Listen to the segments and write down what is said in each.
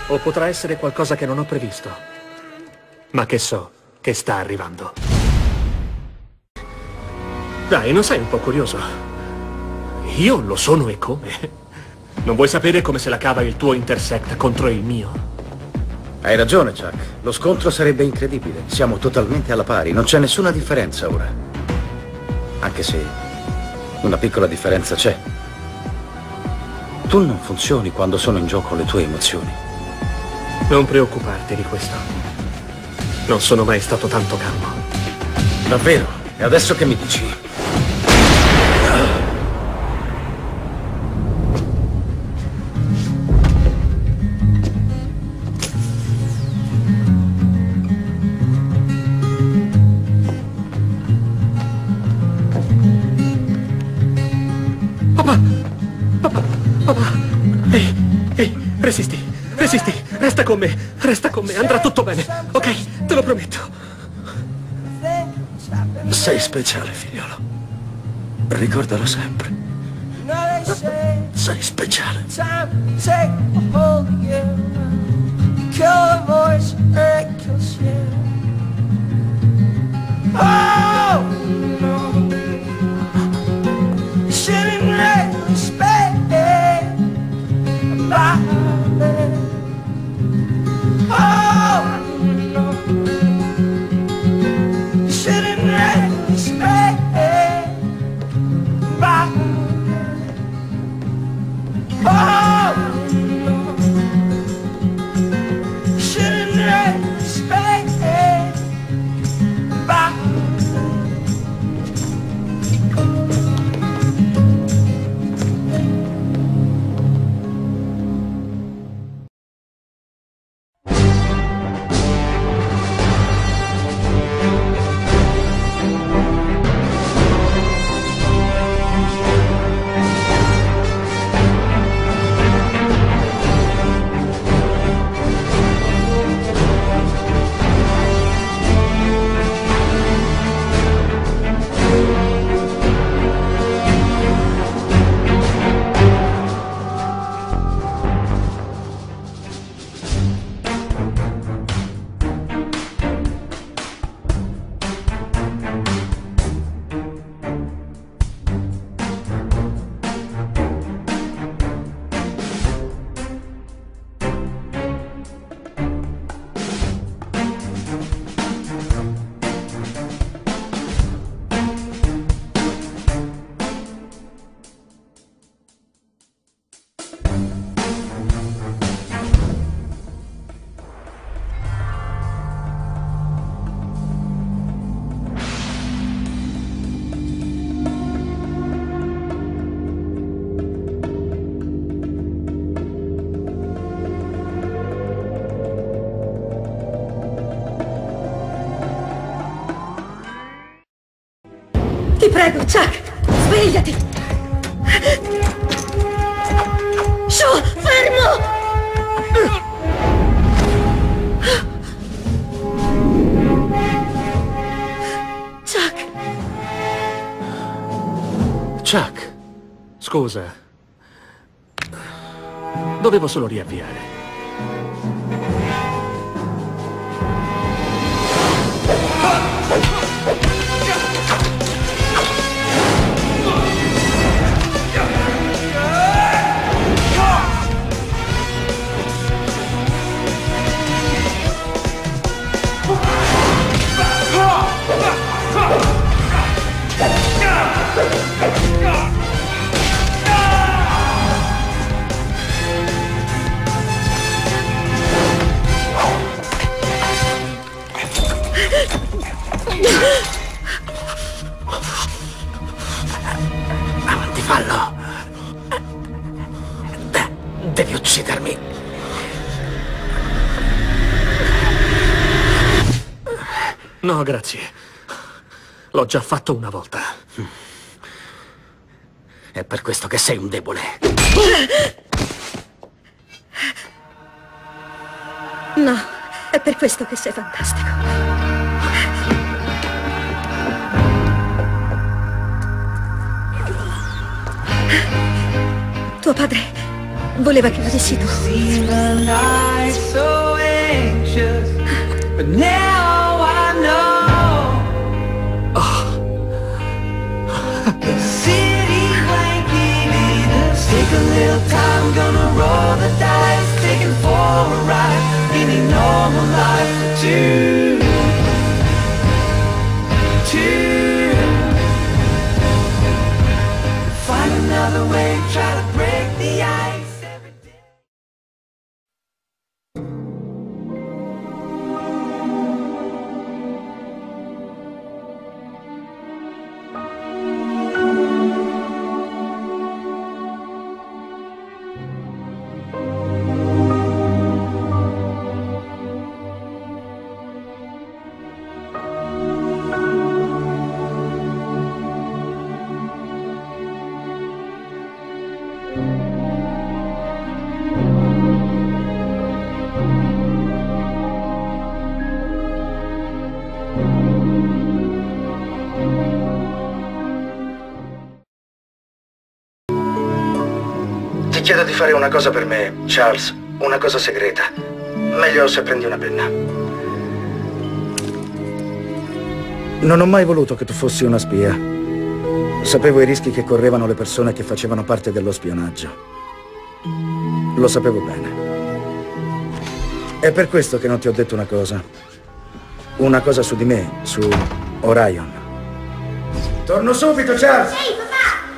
O potrà essere qualcosa che non ho previsto. Ma che so che sta arrivando. Dai, non sei un po' curioso? Io lo sono e come? Non vuoi sapere come se la cava il tuo Intersect contro il mio? Hai ragione, Chuck. Lo scontro sarebbe incredibile. Siamo totalmente alla pari. Non c'è nessuna differenza ora. Anche se una piccola differenza c'è. Tu non funzioni quando sono in gioco le tue emozioni. Non preoccuparti di questo. Non sono mai stato tanto calmo. Davvero? E adesso che mi dici? Resisti, resta con me, andrà tutto bene, ok? Te lo prometto. Sei speciale, figliolo. Ricordalo sempre. Sei speciale. Ti prego, Chuck, svegliati! Shaw, fermo! Chuck! Chuck, scusa. Dovevo solo riavviare. Avanti, fallo. Devi uccidermi. No, grazie. L'ho già fatto una volta. È per questo che sei un debole. No, è per questo che sei fantastico. Tuo padre Voleva che l'avessi tu. Take a little time, gonna roll the dice, taking for a ride, any normal life for two. Find another way, try to break the ice every day. Ti chiedo di fare una cosa per me, Charles, una cosa segreta. Meglio se prendi una penna. Non ho mai voluto che tu fossi una spia. Sapevo i rischi che correvano le persone che facevano parte dello spionaggio. Lo sapevo bene. È per questo che non ti ho detto una cosa. Una cosa su di me, su Orion. Torno subito, Charles! Ehi, papà!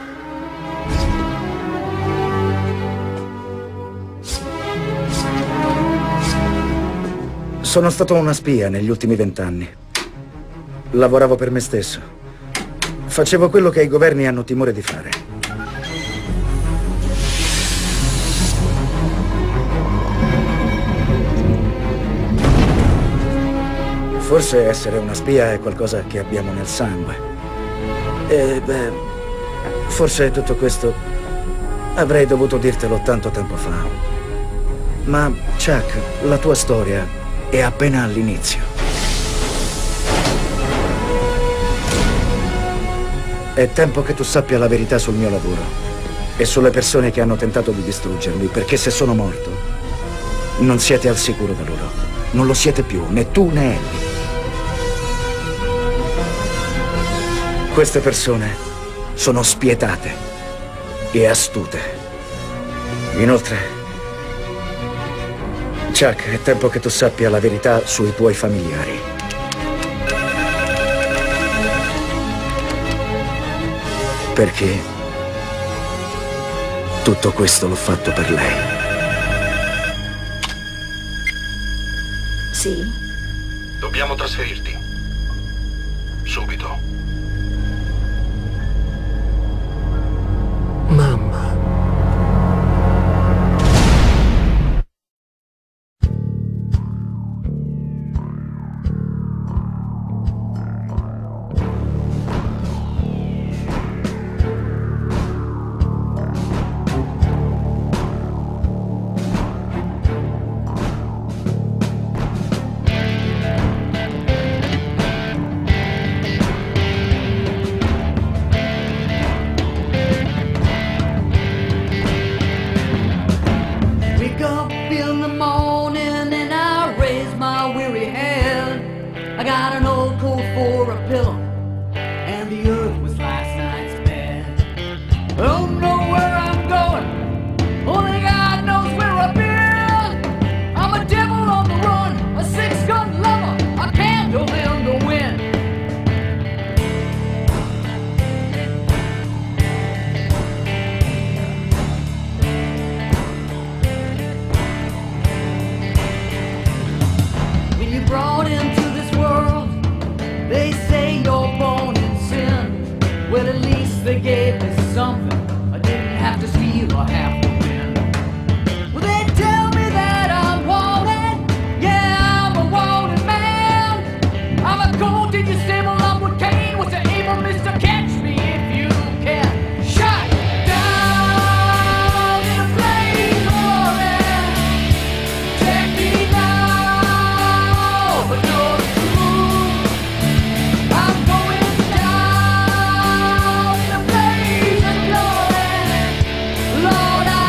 Sono stato una spia negli ultimi 20 anni. Lavoravo per me stesso. Facevo quello che i governi hanno timore di fare. Forse essere una spia è qualcosa che abbiamo nel sangue. E beh, forse tutto questo avrei dovuto dirtelo tanto tempo fa. Ma, Chuck, la tua storia è appena all'inizio. È tempo che tu sappia la verità sul mio lavoro e sulle persone che hanno tentato di distruggermi, perché se sono morto, non siete al sicuro da loro. Non lo siete più, né tu né Ellie. Queste persone sono spietate e astute. Inoltre, Chuck, è tempo che tu sappia la verità sui tuoi familiari. Perché tutto questo l'ho fatto per lei. Sì? Dobbiamo trasferirti. Subito. Mamma. Wake up in the morning and I raise my weary head. I got an old coat for a pillow and the earth was last night's bed. I don't know where I'm going, only God knows where I've been. I'm a devil on the run, a six-gun lover, a candle in the wind. When you're brought into this world, they say you're born in sin. Well, at least they gave me something. I didn't have to steal or have to win. Well, they tell me that I'm wanted. Yeah, I'm a wanted man. I'm a gold in your stable, I'm with Cain. What's the aim of Mr. Catch Me if you can. Shut down in a blaze roaring. Take me now, but you're true. I'm going down in a blaze of glory. Lord, I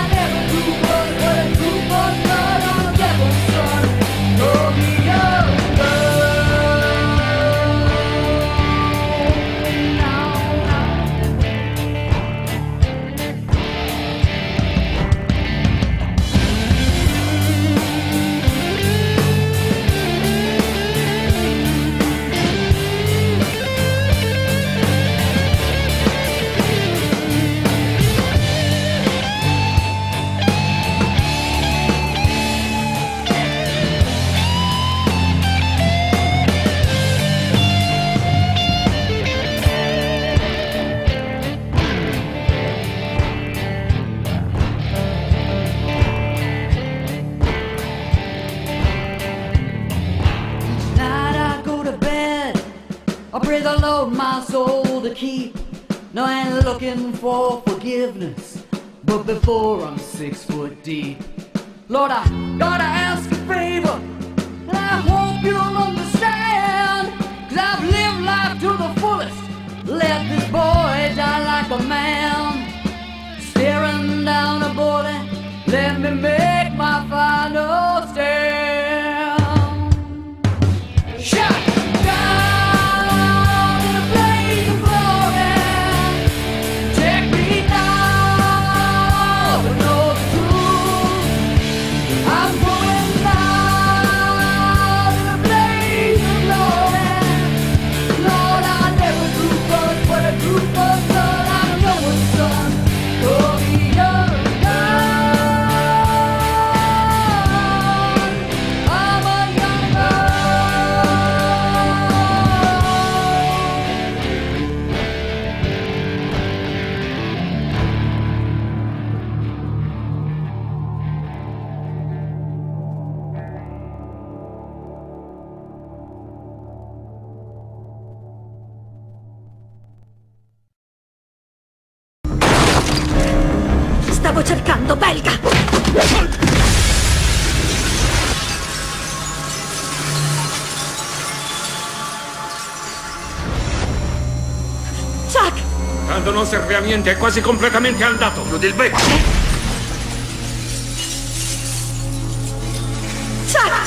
a load my soul to keep. No, I ain't looking for forgiveness, but before I'm 6 foot deep. Lord, I gotta ask a favor, and I hope you'll understand, 'cause I've lived life to the fullest, let this boy die like a man. Staring down a bullet, let me make my final stand. Shut down in a blaze of glory. Take me down to know the truth. I'm going down in a blaze of glory. Lord, I never grew up, but a group of son, I know a son. Oh, you're I'm a young Stavo cercando, belga! Chuck! Tanto non serve a niente, è quasi completamente andato. Chiudi il becco. Chuck!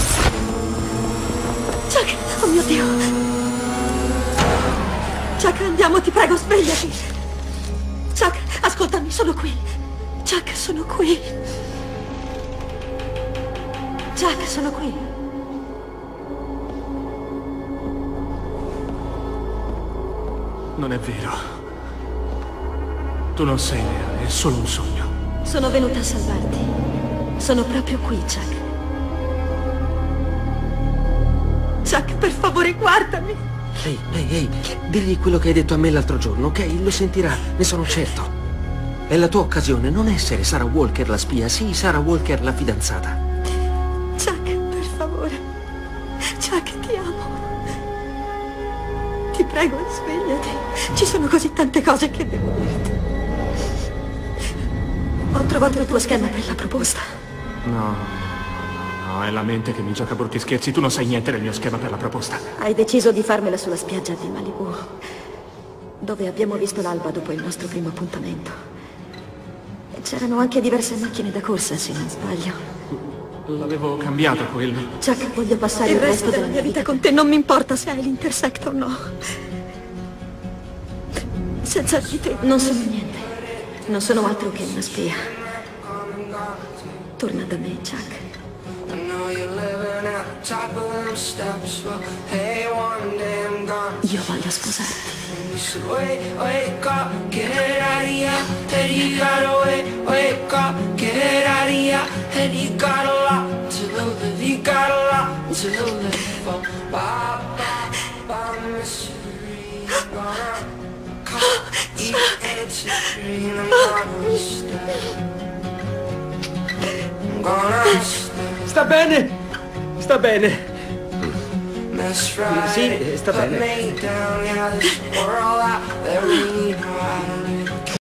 Chuck! Oh mio Dio! Chuck, andiamo, ti prego, svegliati! Chuck, ascoltami, sono qui! Chuck, sono qui! Chuck, sono qui! Non è vero. Tu non sei vera, è solo un sogno. Sono venuta a salvarti. Sono proprio qui, Chuck. Chuck, per favore, guardami! Ehi, digli quello che hai detto a me l'altro giorno, ok? Lo sentirà, ne sono certo. È la tua occasione, non essere Sarah Walker la spia, sì, Sarah Walker la fidanzata. Chuck, per favore. Chuck, ti amo. Ti prego, svegliati. Ci sono così tante cose che devo dirti. Ho trovato il tuo schema per la proposta. No, è la mente che mi gioca brutti scherzi. Tu non sai niente del mio schema per la proposta. Hai deciso di farmela sulla spiaggia di Malibu, dove abbiamo visto l'alba dopo il nostro primo appuntamento. E c'erano anche diverse macchine da corsa, se non sbaglio. L'avevo cambiato quello. Chuck, voglio passare il resto della mia vita con te. Non mi importa se hai l'Intersect o no. Senza di te non sono niente. Non sono altro che una spia. Torna da me, Chuck. Io voglio sposarti. Wake up, get out of here. And you gotta wake up, get out of here. And you got a lot to live, you got a lot to live for. Bye, bye, bye, mystery. Gonna cut each edge of green. I'm gonna stay. I'm gonna stay. Sta bene! Sta bene! Sì, sta bene.